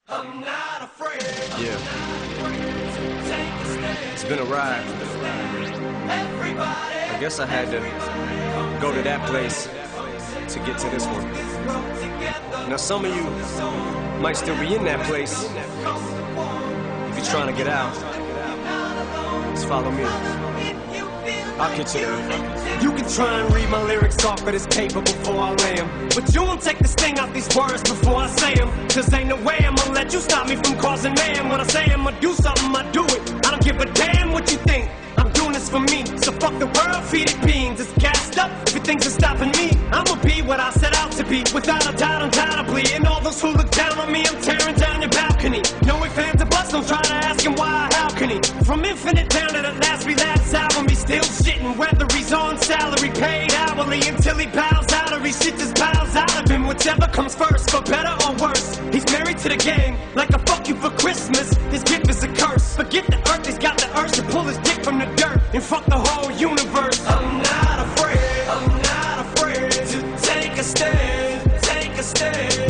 I'm not afraid. Yeah. It's been a ride. I guess I had to go to that place to get to this one. Now some of you might still be in that place. If you're trying to get out, just follow me. I'll get you there. You can try and read my lyrics off of this paper before I lay 'em, but you won't take the sting out these words before I say 'em. Cause ain't no way I'ma let you stop me from causing mayhem. When I say I'ma do something, I do it. I don't give a damn what you think. I'm doing this for me, so fuck the world, feed it beans. It's gassed up, if you think it's stopping me, I'ma be what I set out to be, without a doubt, undoubtedly. And all those who look down on me, I'm tearing down your balcony. No ifs, ands, or buts, don't try to ask him why, how can he? From Infinite down to the last relapse album, he's still shitting, whether he's on salary, paid hourly, until he bows out or he shit just bows out of him. Whichever comes first, for better or worse. He's married to the game, like a fuck you for Christmas. His gift is a curse. Forget the earth, he's got the urge to pull his dick from the dirt and fuck the whole universe. I'm not afraid to take a stand, take a stand.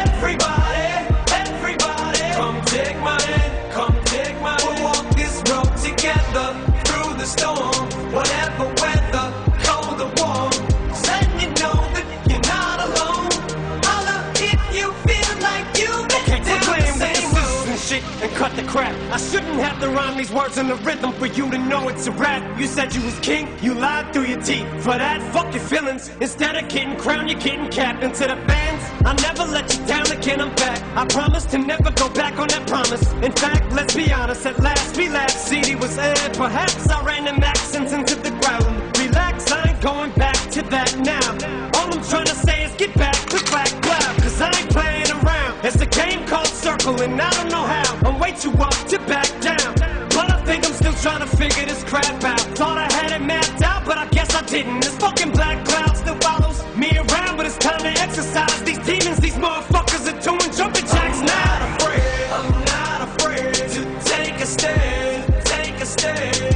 Everybody, come take my hand, come take my hand. We'll walk this road together through the storm, whatever weather, cold or warm. Just letting you know that you're not alone. Holla if you feel like you've been down the same road. And shit and cut the crap. I shouldn't have to rhyme these words in the rhythm for you to know it's a rap. You said you was king, you lied through your teeth. For that, fuck your feelings. Instead of getting crowned, you're getting capped. And to the fans, I'll never let you down again, I'm back. I promise to never go back on that promise. In fact, let's be honest, at last we laughed. CD was aired, perhaps I ran them accents into the ground. Relax, I ain't going back to that now. All I'm trying to say is get back, click back, clap. Cause I ain't playing around. It's a game called Circle and I don't know how. I'm way too up to back down, but I think I'm still trying to figure this crap out. Thought I had it mapped out, but I guess I didn't. This fucking black cloud still follows me around, but it's time to exercise these demons. These motherfuckers are doing jumping jacks now. I'm not afraid to take a stand, take a stand.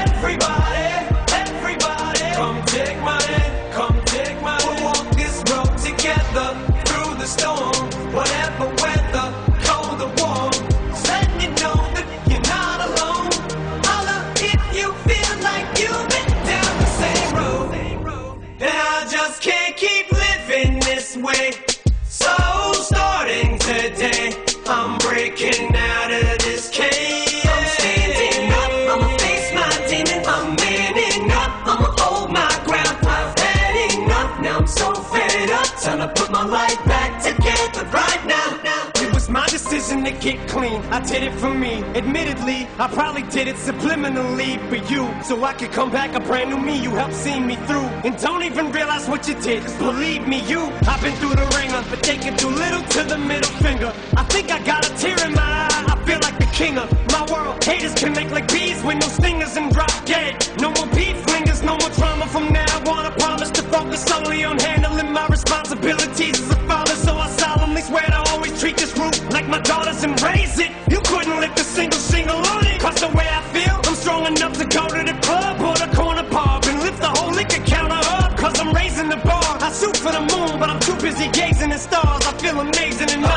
Everybody, come take my hand, come take my hand. We'll walk this road together through the storm, whatever weather, cold or warm. Just letting you know that you're not alone. Holla if you feel like you've been down the same road. And I just can't keep living this way. So starting today, I'm breaking out of this cage. I'm standing up, I'ma face my demon. I'm manning up, I'ma hold my ground. I've had enough, now I'm so fed up. Time to put my life back together right now. It was my decision to get clean, I did it for me. Admittedly, I probably did it subliminally for you, so I could come back a brand new me. You helped see me through, and don't even realize what you did. Cause believe me, I've been through the ringer, but they can do little to the middle finger. I think I got a tear in my eye, I feel like the king of my world. Haters can make like bees with no stingers and drop dead. No more beef flingers, no more drama from now on. I promise to focus only on handling my responsibilities as a father. So I solemnly swear to always treat this group like my daughters and raise it. You couldn't lift a single shingle on it. Cause the way I feel, I'm strong enough to go to the club or the corner pub and lift the whole liquor counter up. Cause I'm raising the bar. I shoot for the moon, but I'm too busy gazing at stars. I feel amazing and